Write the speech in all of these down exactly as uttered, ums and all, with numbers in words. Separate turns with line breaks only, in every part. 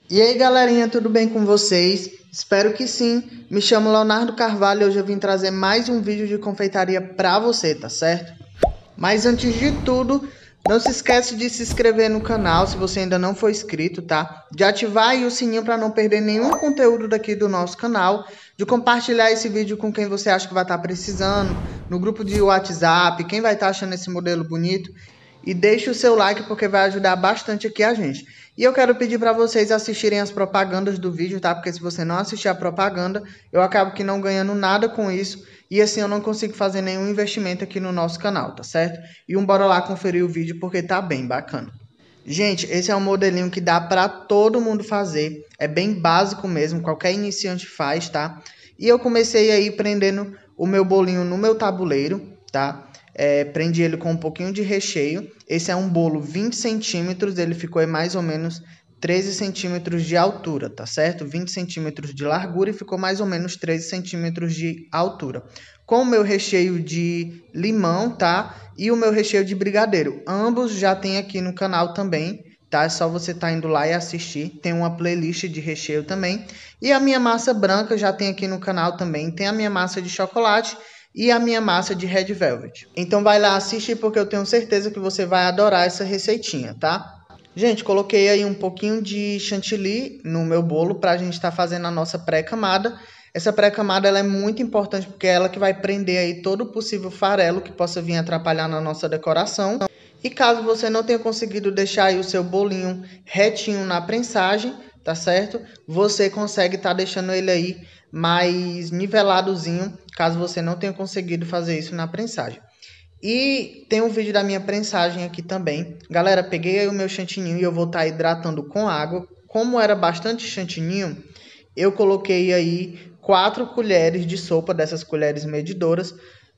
E aí galerinha, tudo bem com vocês? Espero que sim. Me chamo Leonardo Carvalho e hoje eu vim trazer mais um vídeo de confeitaria pra você, tá certo? Mas antes de tudo, não se esquece de se inscrever no canal se você ainda não for inscrito, tá? De ativar aí o sininho para não perder nenhum conteúdo daqui do nosso canal, de compartilhar esse vídeo com quem você acha que vai estar precisando, no grupo de WhatsApp, quem vai estar achando esse modelo bonito. E deixe o seu like porque vai ajudar bastante aqui a gente. E eu quero pedir para vocês assistirem as propagandas do vídeo, tá? Porque se você não assistir a propaganda, eu acabo que não ganhando nada com isso. E assim eu não consigo fazer nenhum investimento aqui no nosso canal, tá certo? E um bora lá conferir o vídeo porque tá bem bacana. Gente, esse é um modelinho que dá para todo mundo fazer. É bem básico mesmo, qualquer iniciante faz, tá? E eu comecei aí prendendo o meu bolinho no meu tabuleiro, tá? É, prendi ele com um pouquinho de recheio. Esse é um bolo vinte centímetros, ele ficou em mais ou menos treze centímetros de altura, tá certo? vinte centímetros de largura e ficou mais ou menos treze centímetros de altura. Com o meu recheio de limão, tá? E o meu recheio de brigadeiro. Ambos já tem aqui no canal também, tá? É só você tá indo lá e assistir. Tem uma playlist de recheio também. E a minha massa branca já tem aqui no canal também. Tem a minha massa de chocolate e a minha massa de Red Velvet. Então vai lá assistir porque eu tenho certeza que você vai adorar essa receitinha, tá? Gente, coloquei aí um pouquinho de chantilly no meu bolo para a gente estar tá fazendo a nossa pré-camada. Essa pré-camada ela é muito importante porque é ela que vai prender aí todo o possível farelo que possa vir atrapalhar na nossa decoração. E caso você não tenha conseguido deixar aí o seu bolinho retinho na prensagem, tá certo? Você consegue estar tá deixando ele aí mais niveladozinho, caso você não tenha conseguido fazer isso na prensagem. E tem um vídeo da minha prensagem aqui também. Galera, peguei aí o meu chantininho e eu vou estar tá hidratando com água. Como era bastante chantininho, eu coloquei aí quatro colheres de sopa, dessas colheres medidoras,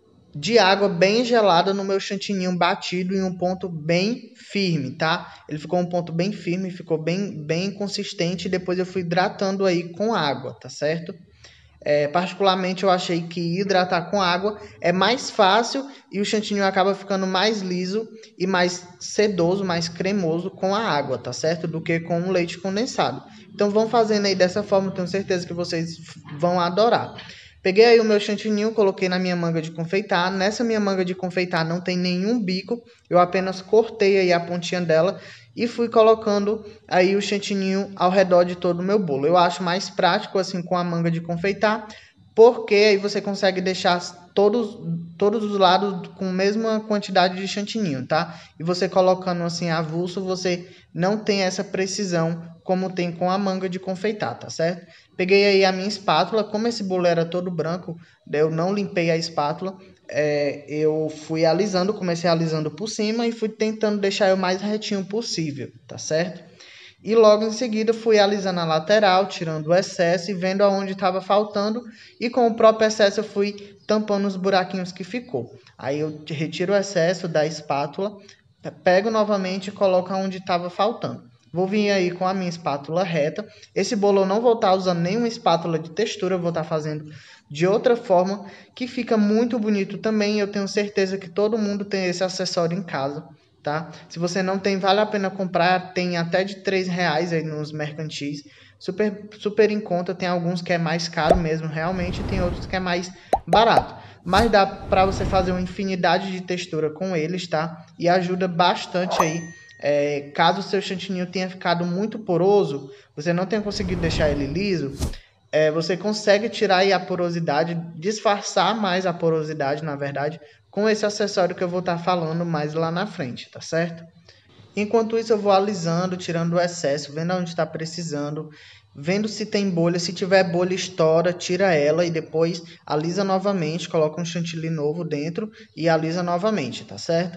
de água bem gelada no meu chantininho batido em um ponto bem firme, tá? Ele ficou um ponto bem firme, ficou bem, bem consistente e depois eu fui hidratando aí com água, tá certo? É, particularmente eu achei que hidratar com água é mais fácil e o chantilly acaba ficando mais liso e mais sedoso, mais cremoso com a água, tá certo? Do que com o leite condensado. Então vão fazendo aí dessa forma, tenho certeza que vocês vão adorar. Peguei aí o meu chantilly, coloquei na minha manga de confeitar. Nessa minha manga de confeitar não tem nenhum bico, eu apenas cortei aí a pontinha dela e fui colocando aí o chantininho ao redor de todo o meu bolo. Eu acho mais prático assim com a manga de confeitar, porque aí você consegue deixar todos, todos os lados com a mesma quantidade de chantininho, tá? E você colocando assim avulso, você não tem essa precisão como tem com a manga de confeitar, tá certo? Peguei aí a minha espátula, como esse bolo era todo branco, eu não limpei a espátula. É, eu fui alisando, comecei alisando por cima e fui tentando deixar o mais retinho possível, tá certo? E logo em seguida fui alisando a lateral, tirando o excesso e vendo aonde estava faltando. E com o próprio excesso eu fui tampando os buraquinhos que ficou. Aí eu retiro o excesso da espátula, pego novamente e coloco onde estava faltando. Vou vir aí com a minha espátula reta. Esse bolo eu não vou estar usando nenhuma espátula de textura, eu vou estar fazendo de outra forma, que fica muito bonito também. Eu tenho certeza que todo mundo tem esse acessório em casa, tá? Se você não tem, vale a pena comprar. Tem até de três reais aí nos mercantis. Super, super em conta. Tem alguns que é mais caro mesmo, realmente. Tem outros que é mais barato. Mas dá para você fazer uma infinidade de textura com eles, tá? E ajuda bastante aí. É, caso o seu chantininho tenha ficado muito poroso, você não tenha conseguido deixar ele liso, é, você consegue tirar aí a porosidade, disfarçar mais a porosidade, na verdade, com esse acessório que eu vou estar tá falando mais lá na frente, tá certo? Enquanto isso eu vou alisando, tirando o excesso, vendo onde está precisando, vendo se tem bolha. Se tiver bolha, estoura, tira ela e depois alisa novamente, coloca um chantilly novo dentro e alisa novamente, tá certo?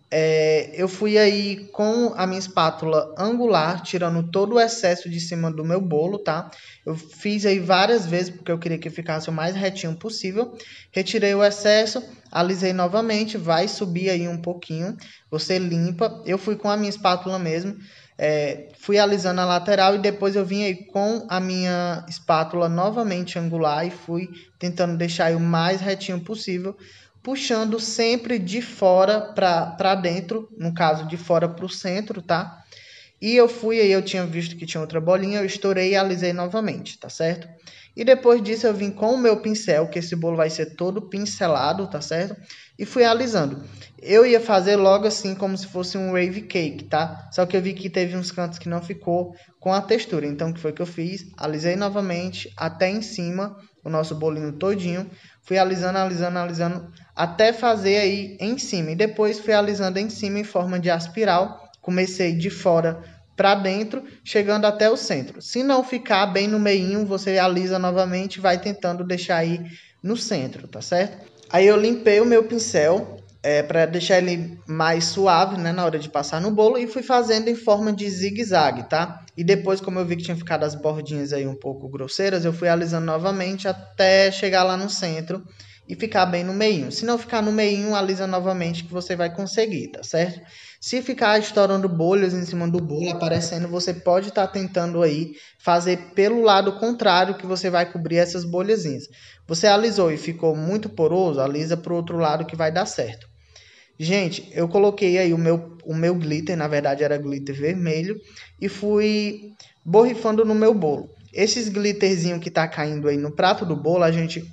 É, eu fui aí com a minha espátula angular, tirando todo o excesso de cima do meu bolo, tá? Eu fiz aí várias vezes, porque eu queria que ficasse o mais retinho possível. Retirei o excesso, alisei novamente, vai subir aí um pouquinho, você limpa. Eu fui com a minha espátula mesmo, é, fui alisando a lateral e depois eu vim aí com a minha espátula novamente angular e fui tentando deixar aí o mais retinho possível, puxando sempre de fora para dentro, no caso de fora para o centro, tá? E eu fui aí, eu tinha visto que tinha outra bolinha, eu estourei e alisei novamente, tá certo? E depois disso eu vim com o meu pincel, que esse bolo vai ser todo pincelado, tá certo? E fui alisando. Eu ia fazer logo assim, como se fosse um wave cake, tá? Só que eu vi que teve uns cantos que não ficou com a textura. Então, o que foi que eu fiz? Alisei novamente até em cima, o nosso bolinho todinho. Fui alisando, alisando, alisando, até fazer aí em cima. E depois fui alisando em cima em forma de aspiral. Comecei de fora para dentro, chegando até o centro. Se não ficar bem no meinho, você alisa novamente e vai tentando deixar aí no centro, tá certo? Aí eu limpei o meu pincel é, para deixar ele mais suave, né, na hora de passar no bolo, e fui fazendo em forma de zigue-zague, tá? E depois, como eu vi que tinha ficado as bordinhas aí um pouco grosseiras, eu fui alisando novamente até chegar lá no centro e ficar bem no meinho. Se não ficar no meinho, alisa novamente que você vai conseguir, tá certo? Se ficar estourando bolhas em cima do bolo, aparecendo, você pode estar tá tentando aí fazer pelo lado contrário, que você vai cobrir essas bolhazinhas. Você alisou e ficou muito poroso, alisa para o outro lado que vai dar certo. Gente, eu coloquei aí o meu, o meu glitter, na verdade era glitter vermelho, e fui borrifando no meu bolo. Esses glitterzinho que tá caindo aí no prato do bolo, a gente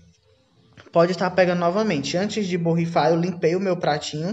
pode estar pegando novamente. Antes de borrifar, eu limpei o meu pratinho,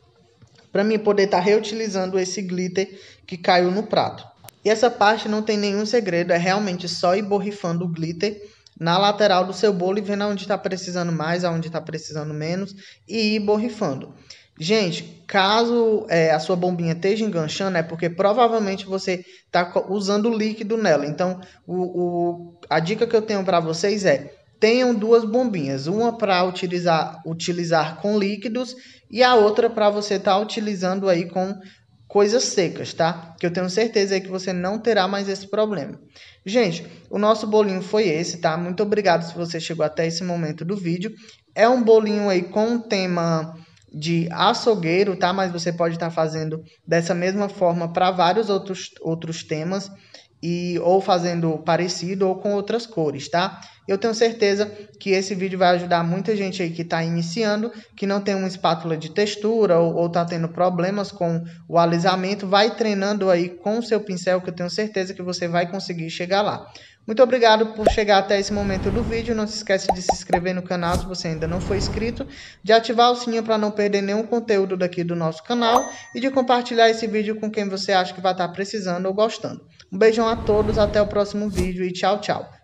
para mim poder estar tá reutilizando esse glitter que caiu no prato. E essa parte não tem nenhum segredo, é realmente só ir borrifando o glitter na lateral do seu bolo e vendo onde está precisando mais, aonde está precisando menos, e ir borrifando. Gente, caso é, a sua bombinha esteja enganchando, é porque provavelmente você está usando líquido nela. Então, o, o, a dica que eu tenho para vocês é: tenham duas bombinhas, uma para utilizar, utilizar com líquidos e a outra para você estar tá utilizando aí com coisas secas, tá? Que eu tenho certeza aí que você não terá mais esse problema. Gente, o nosso bolinho foi esse, tá? Muito obrigado se você chegou até esse momento do vídeo. É um bolinho aí com um tema de açougueiro, tá? Mas você pode estar tá fazendo dessa mesma forma para vários outros, outros temas. E, ou fazendo parecido ou com outras cores, tá? Eu tenho certeza que esse vídeo vai ajudar muita gente aí que está iniciando, que não tem uma espátula de textura ou está tendo problemas com o alisamento. Vai treinando aí com o seu pincel, que eu tenho certeza que você vai conseguir chegar lá. Muito obrigado por chegar até esse momento do vídeo. Não se esqueça de se inscrever no canal se você ainda não for inscrito, de ativar o sininho para não perder nenhum conteúdo daqui do nosso canal e de compartilhar esse vídeo com quem você acha que vai estar precisando ou gostando. Um beijão a todos, até o próximo vídeo e tchau, tchau.